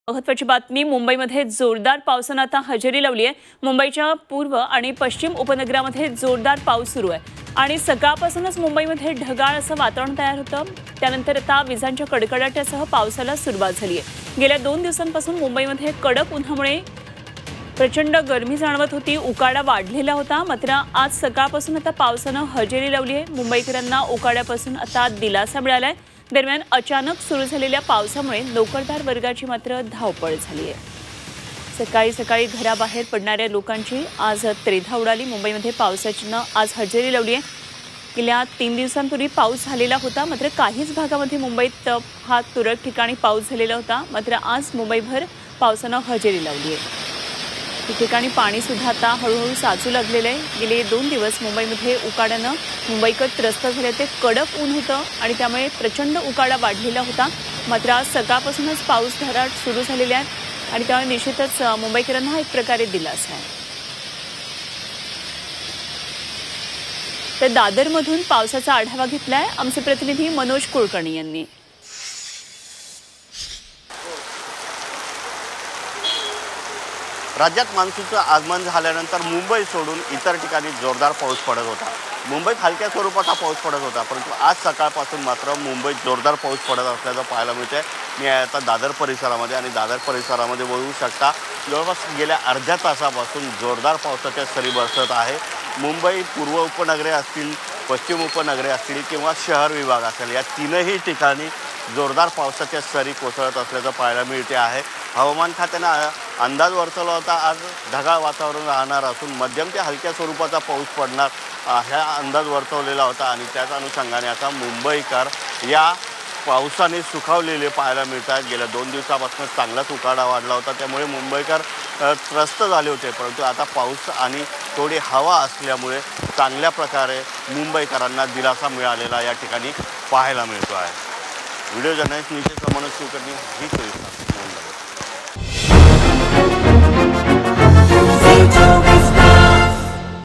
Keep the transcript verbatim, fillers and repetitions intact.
महत्त्वाची बातमी मुंबईमध्ये जोरदार पावसाने आता हजेरी लावली आहे। मुंबईच्या पूर्व आणि पश्चिम उपनगरामध्ये जोरदार पाऊस सुरू आहे आणि सकाळपासूनच मुंबईमध्ये ढगाळ असं वातावरण तयार होतं। त्यानंतर आता विजांच्या कडकडाटासह पावसाला सुरुवात झाली आहे। गेल्या दोन दिवसांपासून मुंबईमध्ये कडक उन्हामुळे प्रचंड गरमी जाणवत होती, उकाडा वाढलेला होता। मात्र आज सकाळपासून आता पावसाने हजेरी लावली आहे। मुंबईकरांना उकाड्यापासून आता दिलासा मिळालाय। दरम्यान अचानक सुरू झालेल्या पावसामुळे नोकरदार वर्गाची मात्र धावपळ झाली आहे। सकाळी सकाळी घराबाहेर पडणाऱ्या लोकांची आज त्रेधा उडाली। मुंबईमध्ये पावसाने आज हजेरी लावली आहे। गेल्या तीन दिवसांपूर्वी पाऊस झालेला होता, मात्र काहीच भागामध्ये मुंबईत हा तुरळक ठिकाणी पाऊस झालेला होता। मात्र आज मुंबईभर पावसाने हजेरी लावली आहे। ठिकठिकाणी पाणी सुद्धा आता हळूहळू साचू लागलेलं आहे। गेले दोन दिवस मुंबईमध्ये उकाड्यानं मुंबईकर त्रस्त झाले ते कडक ऊन होतं आणि त्यामुळे प्रचंड उकाडा वाढलेला होता। मात्र आज सकाळपासूनच पाऊसधारा सुरू झालेल्या आहेत आणि त्यामुळे निश्चितच मुंबईकरांना एक प्रकारे दिलासा आहे। तर दादरमधून पावसाचा आढावा घेतलाय आमचे प्रतिनिधी मनोज कुलकर्णी यांनी। राज्यात मान्सूनचं आगमन झाल्यानंतर मुंबई सोडून इतर ठिकाणी जोरदार पाऊस पडत होता। मुंबईत हलक्या स्वरूपाचा पाऊस पडत होता, परंतु आज सकाळपासून मात्र मुंबईत जोरदार पाऊस पडत असल्याचं पाहायला मिळतंय। मी आता दादर परिसरामध्ये आणि दादर परिसरामध्ये बघू शकता जवळपास गेल्या अर्ध्या तासापासून जोरदार पावसाच्या सरी बरसत आहे। मुंबई पूर्व उपनगरे असतील, पश्चिम उपनगरे असतील किंवा शहर विभाग असेल, या तीनही ठिकाणी जोरदार पावसाच्या सरी कोसळत असल्याचं पाहायला मिळते आहे। हवामान खात्यानं अंदाज वर्तवला होता आज ढगाळ वातावरण राहणार असून मध्यम ते हलक्या स्वरूपाचा पाऊस पडणार ह्या अंदाज वर्तवलेला होता आणि त्याच अनुषंगाने आता मुंबईकर या पावसाने सुखावलेले पाहायला मिळतात। गेल्या दोन दिवसापासून चांगलाच उकाडा वाढला होता, त्यामुळे मुंबईकर त्रस्त झाले होते, परंतु आता पाऊस आणि थोडी हवा असल्यामुळे चांगल्या प्रकारे मुंबईकरांना दिलासा मिळालेला या ठिकाणी पाहायला मिळतो आहे। व्हिडिओ जर्नलिस्ट नितेश मनोज कुलकर्णी ही चोवीस तास मुंबई।